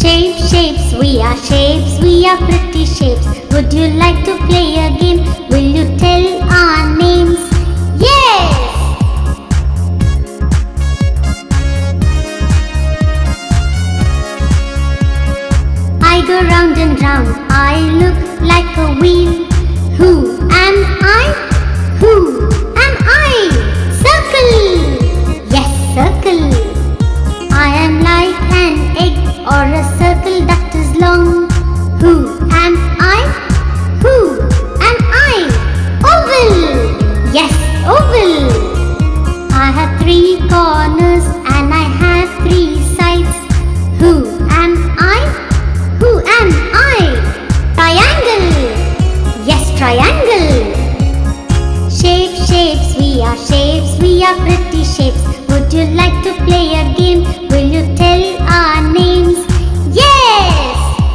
Shapes, we are shapes, we are pretty shapes. Would you like to play a game? Will you tell our names? Yes! I go round and round, I look like a wheel. Who am I? Who am I? Circle! Yes, circle. I am like an egg or a circle that is long. Who am I? Who am I? Oval! Yes, oval. I have 3 corners and I have 3 sides. Who am I? Who am I? Triangle! Yes, triangle. Shapes, we are pretty shapes. Would you like to play a game? Will you tell our names? Yes!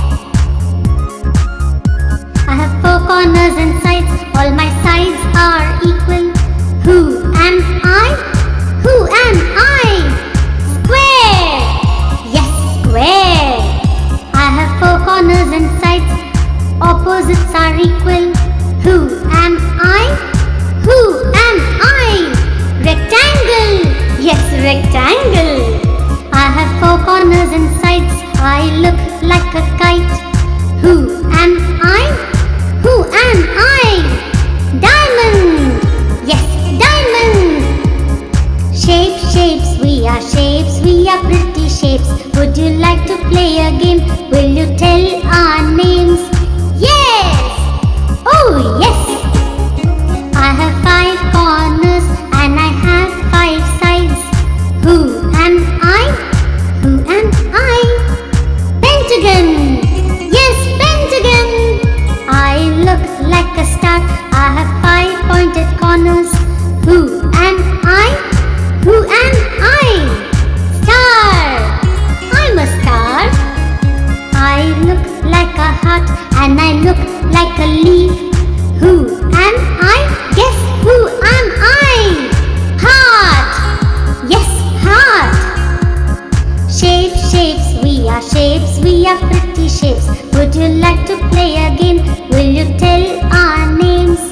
I have 4 corners and sides. All my sides are equal. Who am I? Who am I? Square! Yes, square. I have 4 corners and sides. Opposites are equal. Who am I? Who am I? Rectangle! Yes, rectangle. I have 4 corners and sides. I look like a kite. Who am I? Who am I? Diamond! Yes, diamond. Shapes, we are pretty shapes. Would you like to play a game? Will you tell our names? Yes! Oh, yes! I have 5 corners and I have 5 sides. Who am I? Who am I? Pentagon! Yes, pentagon! I look like a star. I have 5 pointed corners. Who am I? Who am I? Star! I'm a star. I look like a heart and I look like a leaf. Who am I? Guess who am I? Heart! Yes, heart! Shapes, we are pretty shapes. Would you like to play a game? Will you tell our names?